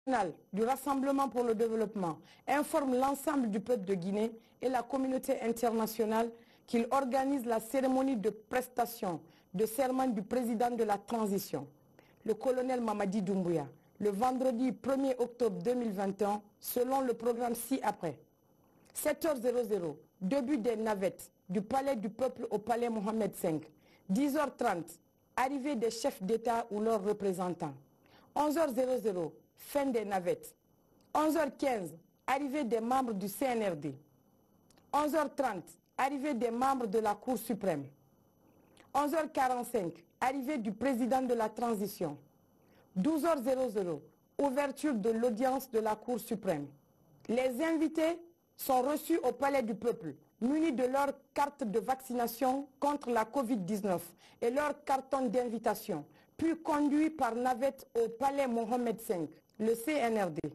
du Rassemblement pour le développement informe l'ensemble du peuple de Guinée et la communauté internationale qu'il organise la cérémonie de prestation de serment du président de la transition, le colonel Mamadi Doumbouya, le vendredi 1er octobre 2021, selon le programme ci-après. 7h00, début des navettes du palais du peuple au palais Mohamed V. 10h30, arrivée des chefs d'État ou leurs représentants. 11h00, fin des navettes. 11h15, arrivée des membres du CNRD. 11h30, arrivée des membres de la Cour suprême. 11h45, arrivée du président de la transition. 12h00, ouverture de l'audience de la Cour suprême. Les invités sont reçus au palais du peuple, munis de leur carte de vaccination contre la Covid-19 et leur carton d'invitation, puis conduits par navette au palais Mohamed V, le CNRD.